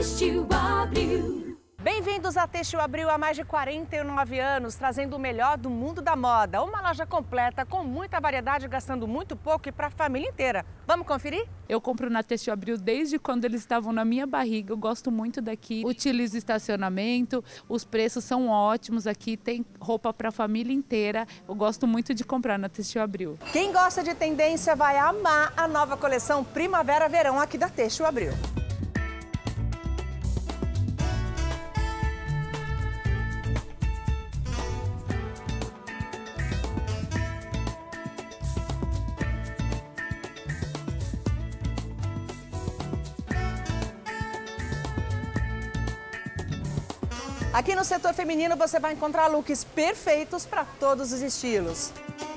Têxtil Abril. Bem-vindos a Têxtil Abril há mais de 49 anos, trazendo o melhor do mundo da moda. Uma loja completa, com muita variedade, gastando muito pouco e para a família inteira. Vamos conferir? Eu compro na Têxtil Abril desde quando eles estavam na minha barriga. Eu gosto muito daqui. Utilizo estacionamento, os preços são ótimos aqui, tem roupa para a família inteira. Eu gosto muito de comprar na Têxtil Abril. Quem gosta de tendência vai amar a nova coleção Primavera-Verão aqui da Têxtil Abril. Aqui no setor feminino você vai encontrar looks perfeitos para todos os estilos.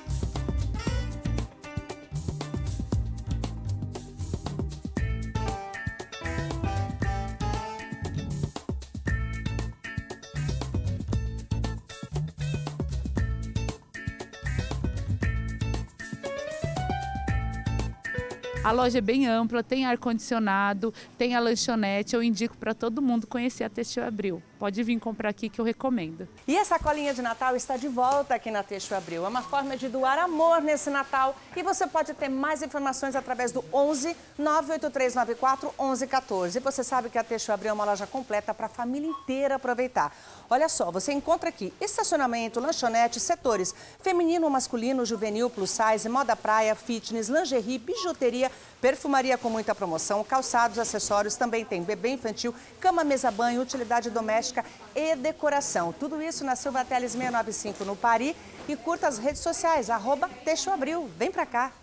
A loja é bem ampla, tem ar-condicionado, tem a lanchonete. Eu indico para todo mundo conhecer a Têxtil Abril. Pode vir comprar aqui que eu recomendo. E essa colinha de Natal está de volta aqui na Têxtil Abril. É uma forma de doar amor nesse Natal. E você pode ter mais informações através do 11 98394 1114. E você sabe que a Têxtil Abril é uma loja completa para a família inteira aproveitar. Olha só, você encontra aqui estacionamento, lanchonete, setores feminino, masculino, juvenil, plus size, moda praia, fitness, lingerie, bijuteria, perfumaria com muita promoção, calçados, acessórios, também tem bebê infantil, cama, mesa, banho, utilidade doméstica e decoração. Tudo isso na Silva Teles 695 no Pari e curta as redes sociais, @Têxtil Abril. Vem pra cá!